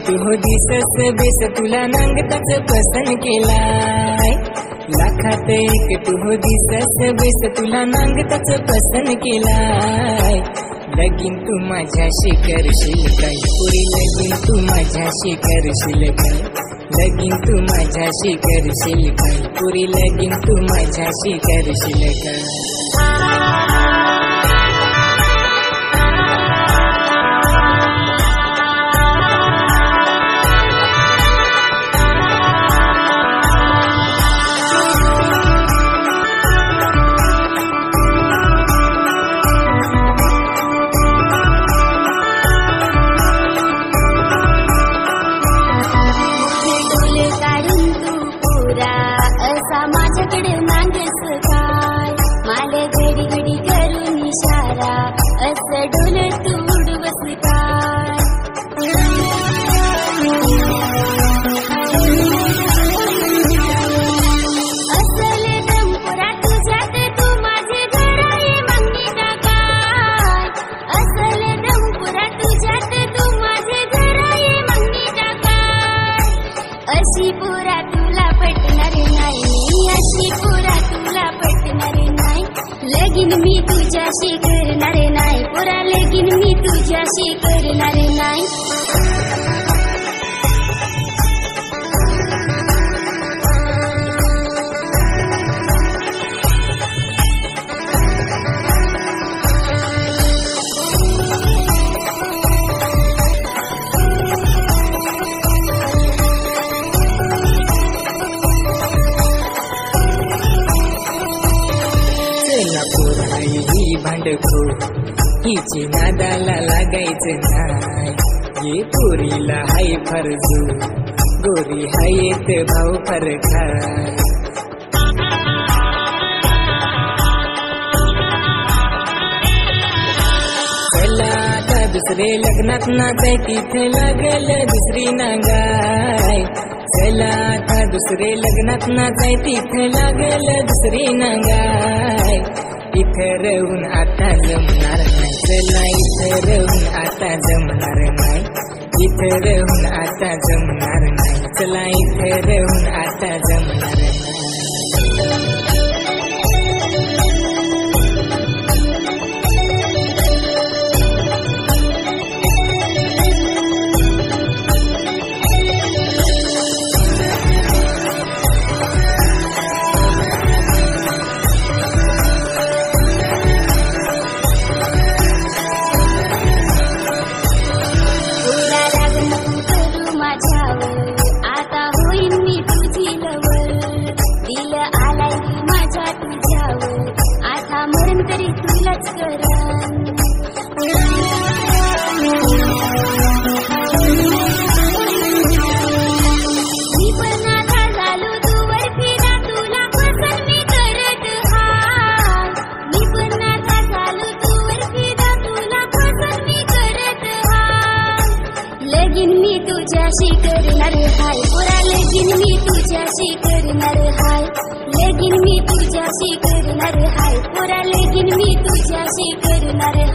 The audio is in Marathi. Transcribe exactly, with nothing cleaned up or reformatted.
तू हो दिसस बेस तुला नांगताच पसंत केलाय. लाखात एक तू हो दिसस बेस तुला नांगताच पसंत केलाय. लगीन तू माझ्याशी करशील काय पुरी लगीन तू माझ्याशी करशील काय. लगीन तू माझ्याशी करशील काय पुरी लगीन तू माझ्याशी करशील काय. माझ्याकडे मागस काय मला घडी घडी करून इशारा असं डोल तू उडवस काय. असल दमपुरा तुझ्यात तू माझे घराये मागणी टाकाय. असल दमपुरा तुझ्यात तू माझे घराये मागणी टाकाय. अशी पुरा तुला पटणार नाही अशी पुरा तुला पटणार नाही. लगीन मी तुझ्याशी करणार नाही पुरा लगीन मी तुझ्याशी करणार नाही. ही भांडखो हिची नादाला लागायचं नाही. ये पोरीला हाय फरजू गोरी हायेत भाऊ फरखा. चला आता दुसरे लग्नात नाचाय तिथे लागल दुसरी नांगाय. चला आता दुसरे लग्नात नाचाय तिथे लागल दुसरी नांगाय. इथं राहून आता जमणार नाही चला इथं राहून आता जमणार नाही. इथं राहून आता जमणार नाही चला इथं राहून आता जमणार नाही. आता होईन मी तुझी लवळ दिल आलाय माझ्या तुझ्यावर आता मरण तरी तुलाच करन. मी पण आता झालो तुवर फिरा तुला पसंत मी करत हाय. मी पण आता झालो तुवर फिरा तुला पसंत मी करत हाय. लगीन मी तुझ्याशी करणार हाय पुरा लगीन मी तुझ्याशी करणार हाय. लगीन मी तुझ्याशी करणार हाय पुरा लगीन मी तुझ्याशी करणार